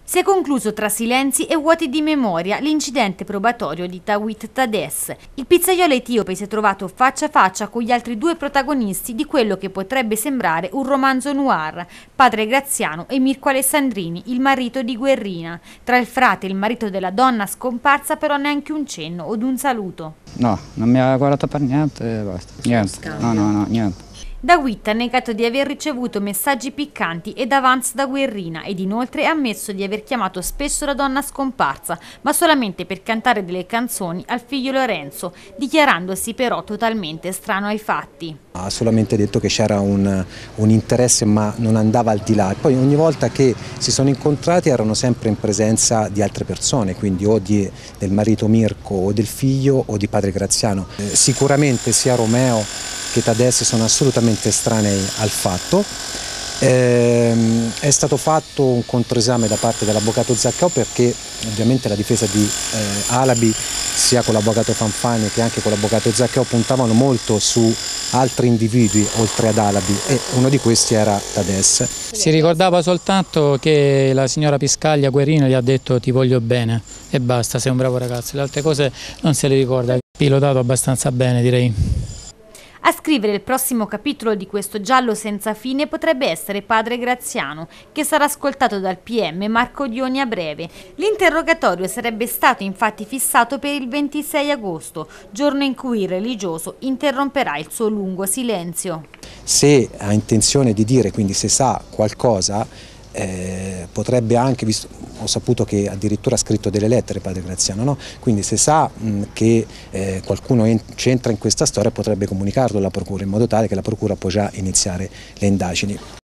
Si è concluso tra silenzi e vuoti di memoria l'incidente probatorio di Tawhid Tadesse. Il pizzaiolo etiope si è trovato faccia a faccia con gli altri due protagonisti di quello che potrebbe sembrare un romanzo noir, padre Graziano e Mirko Alessandrini, il marito di Guerrina. Tra il frate e il marito della donna scomparsa però neanche un cenno od un saluto. No, non mi ha guardato per niente e basta. Niente, no, niente. Tawhid ha negato di aver ricevuto messaggi piccanti ed avance da Guerrina ed inoltre ha ammesso di aver chiamato spesso la donna scomparsa, ma solamente per cantare delle canzoni al figlio Lorenzo, dichiarandosi però totalmente estraneo ai fatti. Ha solamente detto che c'era un interesse ma non andava al di là, e poi ogni volta che si sono incontrati erano sempre in presenza di altre persone, quindi o del marito Mirko o del figlio o di padre Graziano. Sicuramente sia Romeo che Tadesse sono assolutamente estranei al fatto. È stato fatto un controesame da parte dell'avvocato Zaccao perché ovviamente la difesa di Alabi sia con l'avvocato Fanfani che anche con l'avvocato Zaccao puntavano molto su altri individui oltre ad Alabi e uno di questi era Tadesse. Si ricordava soltanto che la signora Piscaglia Guerrina gli ha detto ti voglio bene e basta, sei un bravo ragazzo, le altre cose non se le ricorda, pilotato abbastanza bene direi. A scrivere il prossimo capitolo di questo giallo senza fine potrebbe essere padre Graziano, che sarà ascoltato dal PM Marco Dioni a breve. L'interrogatorio sarebbe stato infatti fissato per il 26 agosto, giorno in cui il religioso interromperà il suo lungo silenzio. Se ha intenzione di dire, quindi se sa qualcosa, potrebbe anche, ho saputo che addirittura ha scritto delle lettere padre Graziano, no? Quindi se sa che qualcuno c'entra in questa storia potrebbe comunicarlo alla procura in modo tale che la procura può già iniziare le indagini.